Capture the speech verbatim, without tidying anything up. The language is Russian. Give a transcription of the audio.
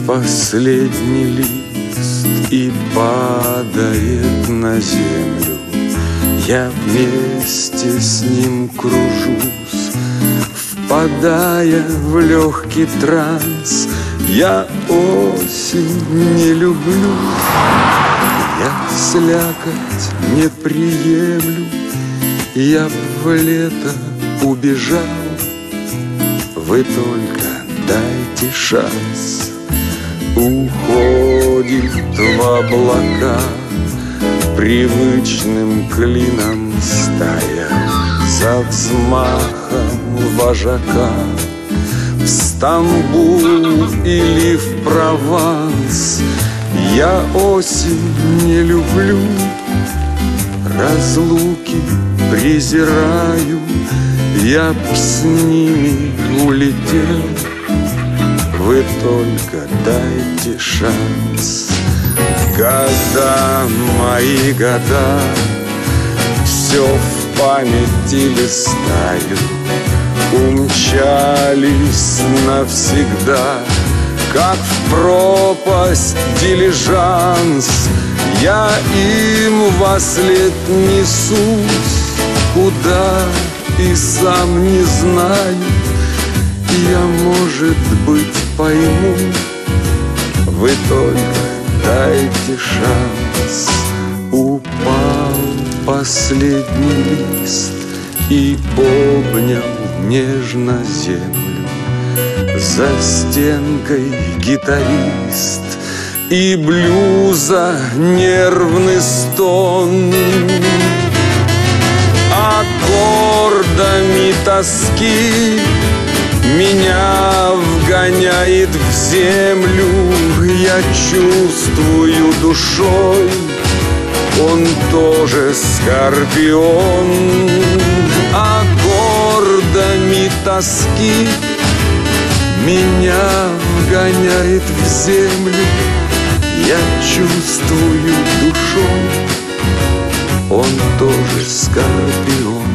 последний лист и падает на землю. Я вместе с ним кружусь, впадая в легкий транс. Я осень не люблю, я слякоть не приемлю. Я б в лето убежал, вы только дайте шанс. Уходит в облака привычным клином стая, за взмахом вожака. В Стамбул или в Прованс я осень не люблю, разлуки презираю. Я б с ними улетел, вы только дайте шанс. Года, мои года, все в памяти листаю, умчались навсегда, как в пропасть дилижанс. Я им вослед несусь, куда и сам не знаю. Я, может быть, пойму, вы только дайте шанс. Упал последний лист и обнял нежно землю. За стенкой гитарист и блюза нервный стон. Аккордами тоски меня вгоняет в землю. Я чувствую душой, он тоже скорпион. Аккордами тоски меня вгоняет в землю. Я чувствую душой, он тоже скорпион.